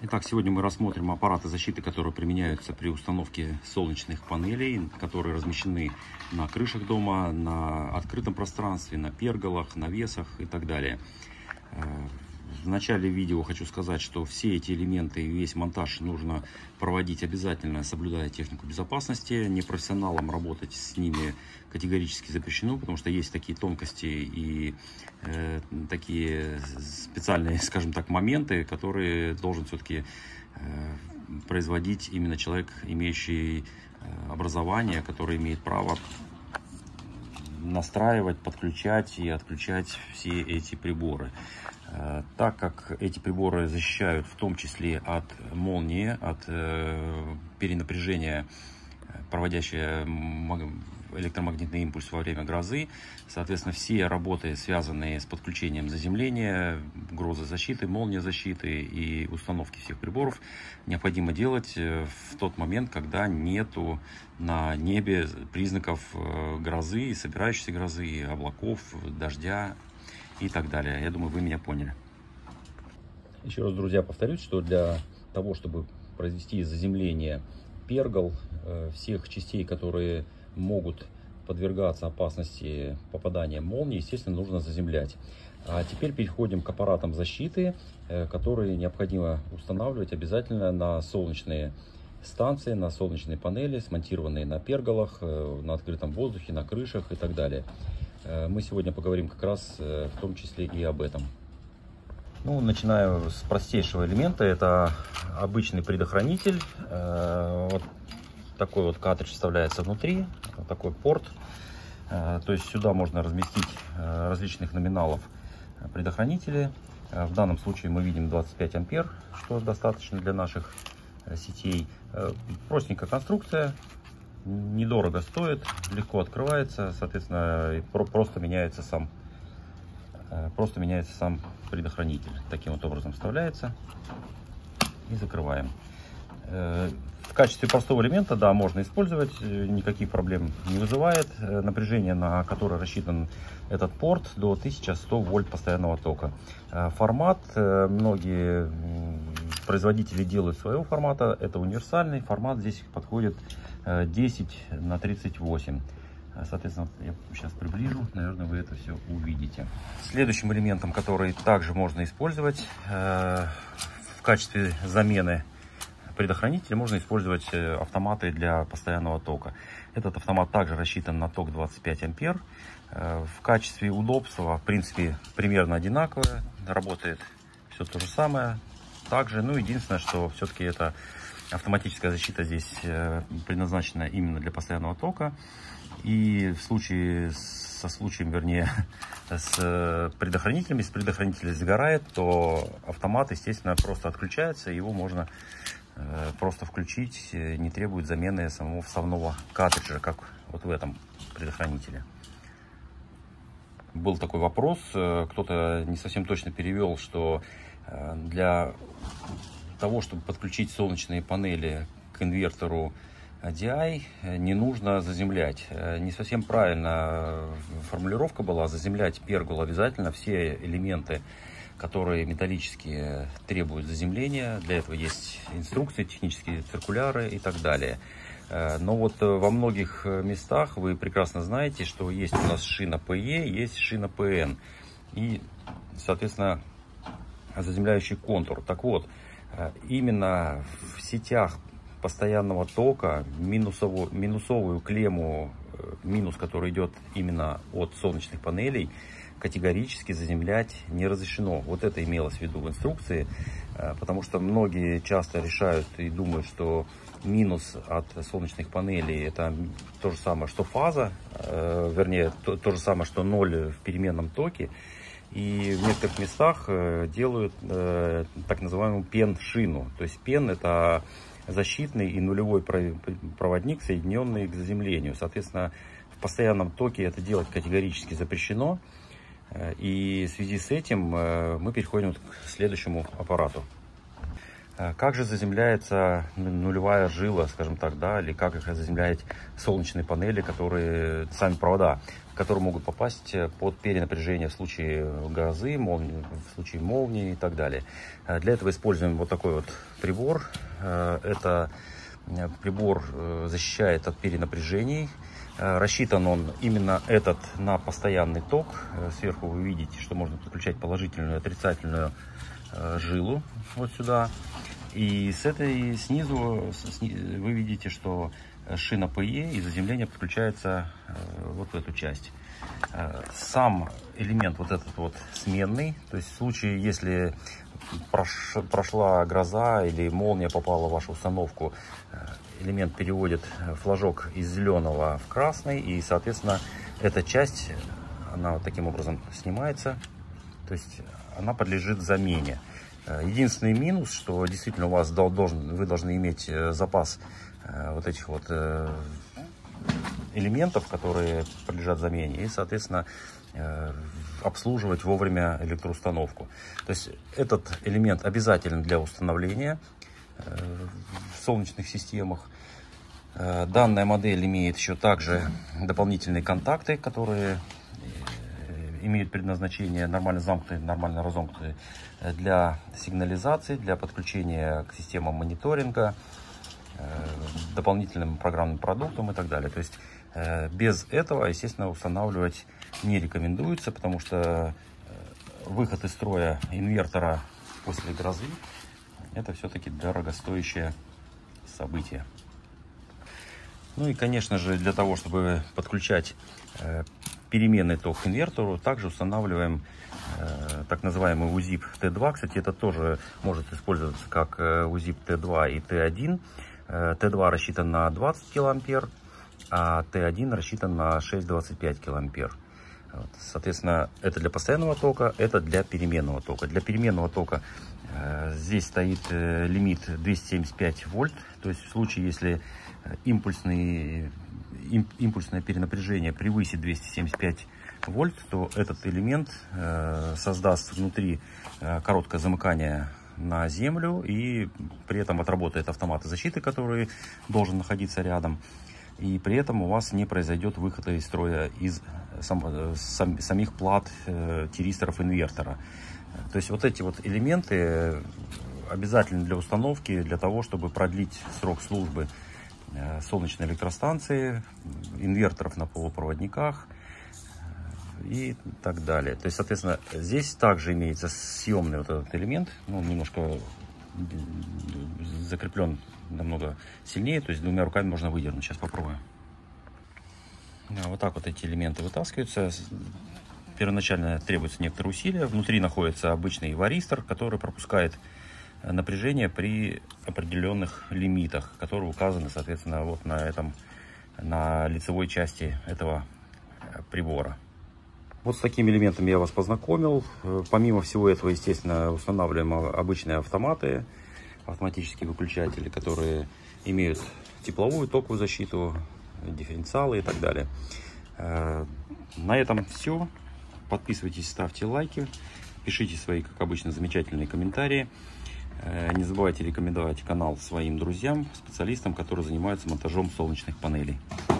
Итак, сегодня мы рассмотрим аппараты защиты, которые применяются при установке солнечных панелей, которые размещены на крышах дома, на открытом пространстве, на перголах, навесах и так далее. В начале видео хочу сказать, что все эти элементы и весь монтаж нужно проводить обязательно, соблюдая технику безопасности. Непрофессионалам работать с ними категорически запрещено, потому что есть такие тонкости и такие специальные, скажем так, моменты, которые должен все-таки производить именно человек, имеющий образование, который имеет право настраивать, подключать и отключать все эти приборы. Так как эти приборы защищают в том числе от молнии, от перенапряжения, проводящего электромагнитный импульс во время грозы, соответственно, все работы, связанные с подключением заземления, грозозащиты, молниезащиты и установки всех приборов, необходимо делать в тот момент, когда нету на небе признаков грозы, собирающейся грозы, облаков, дождя и так далее. Я думаю, вы меня поняли. Еще раз, друзья, повторюсь, что для того, чтобы произвести заземление пергол, всех частей, которые могут подвергаться опасности попадания молнии, естественно, нужно заземлять. А теперь переходим к аппаратам защиты, которые необходимо устанавливать обязательно на солнечные станции, на солнечные панели, смонтированные на перголах, на открытом воздухе, на крышах и так далее. Мы сегодня поговорим как раз в том числе и об этом. Ну, начинаю с простейшего элемента. Это обычный предохранитель. Вот такой вот картридж вставляется внутри, такой порт. То есть сюда можно разместить различных номиналов предохранителей. В данном случае мы видим 25 ампер, что достаточно для наших сетей. Простенькая конструкция. Недорого стоит, легко открывается, соответственно, просто меняется сам предохранитель. Таким вот образом вставляется и закрываем. В качестве простого элемента, да, можно использовать, никаких проблем не вызывает. Напряжение, на которое рассчитан этот порт, до 1100 вольт постоянного тока. Формат, многие производители делают своего формата, это универсальный формат, здесь подходит 10×38. Соответственно, я сейчас приближу, наверное, вы это все увидите. Следующим элементом, который также можно использовать в качестве замены предохранителя, можно использовать автоматы для постоянного тока. Этот автомат также рассчитан на ток 25 ампер. В качестве удобства, в принципе, примерно одинаковое, работает все то же самое. Также, ну, единственное, что все-таки это автоматическая защита здесь предназначена именно для постоянного тока. И в случае, вернее, с предохранителем, если предохранитель сгорает, то автомат, естественно, просто отключается, его можно просто включить, не требует замены самого вставного картриджа, как вот в этом предохранителе. Был такой вопрос, кто-то не совсем точно перевел, что для того, чтобы подключить солнечные панели к инвертору DI, не нужно заземлять. Не совсем правильно формулировка была. Заземлять пергол обязательно. Все элементы, которые металлические, требуют заземления. Для этого есть инструкции, технические циркуляры и так далее. Но вот во многих местах вы прекрасно знаете, что есть у нас шина PE, есть шина PN. И, соответственно, заземляющий контур. Так вот, именно в сетях постоянного тока минусовую клемму, минус, который идет именно от солнечных панелей, категорически заземлять не разрешено. Вот это имелось в виду в инструкции, потому что многие часто решают и думают, что минус от солнечных панелей это то же самое, что фаза, вернее, то же самое, что ноль в переменном токе. И в некоторых местах делают так называемую пен-шину. То есть пен — это защитный и нулевой проводник, соединенный к заземлению. Соответственно, в постоянном токе это делать категорически запрещено. И в связи с этим мы переходим к следующему аппарату. Как же заземляется нулевая жила, скажем так, да, или как их заземлять солнечные панели, которые, сами провода, которые могут попасть под перенапряжение в случае грозы, в случае молнии и так далее. Для этого используем вот такой вот прибор. Это прибор защищает от перенапряжений. Рассчитан он именно этот на постоянный ток. Сверху вы видите, что можно подключать положительную и отрицательную жилу вот сюда. И с этой снизу вы видите, что шина PE и заземление подключается вот в эту часть. Сам элемент вот этот вот сменный, то есть в случае, если прошла гроза или молния попала в вашу установку, элемент переводит флажок из зеленого в красный, и, соответственно, эта часть, она вот таким образом снимается, то есть она подлежит замене. Единственный минус, что действительно у вас вы должны иметь запас вот этих вот элементов, которые подлежат замене, и, соответственно, обслуживать вовремя электроустановку. То есть этот элемент обязателен для установления в солнечных системах. Данная модель имеет еще также дополнительные контакты, которые имеют предназначение нормально замкнутые, нормально разомкнутые для сигнализации, для подключения к системам мониторинга, дополнительным программным продуктам и так далее. То есть без этого, естественно, устанавливать не рекомендуется, потому что выход из строя инвертора после грозы — это все-таки дорогостоящее событие. Ну и, конечно же, для того, чтобы подключать переменный ток к инвертору, также устанавливаем так называемый УЗИП Т2. Кстати, это тоже может использоваться как УЗИП Т2 и Т1. Т2 рассчитан на 20 килоампер, а Т1 рассчитан на 6,25 килоампер. Вот. Соответственно, это для постоянного тока, это для переменного тока. Для переменного тока здесь стоит лимит 275 вольт. То есть в случае, если импульсное перенапряжение превысит 275 вольт, то этот элемент создаст внутри короткое замыкание на землю, и при этом отработает автомат защиты, который должен находиться рядом, и при этом у вас не произойдет выхода из строя из самих плат тиристоров инвертора. То есть вот эти вот элементы обязательны для установки, для того, чтобы продлить срок службы солнечной электростанции, инверторов на полупроводниках и так далее. То есть, соответственно, здесь также имеется съемный вот этот элемент, ну, немножко закреплен намного сильнее, то есть двумя руками можно выдернуть. Сейчас попробую. Вот так вот эти элементы вытаскиваются. Первоначально требуется некоторые усилия. Внутри находится обычный варистор, который пропускает напряжение при определенных лимитах, которые указаны, соответственно, вот на лицевой части этого прибора. Вот с такими элементами я вас познакомил. Помимо всего этого, естественно, устанавливаем обычные автоматы, автоматические выключатели, которые имеют тепловую, токовую защиту, дифференциалы и так далее. На этом все. Подписывайтесь, ставьте лайки, пишите свои, как обычно, замечательные комментарии. Не забывайте рекомендовать канал своим друзьям, специалистам, которые занимаются монтажом солнечных панелей.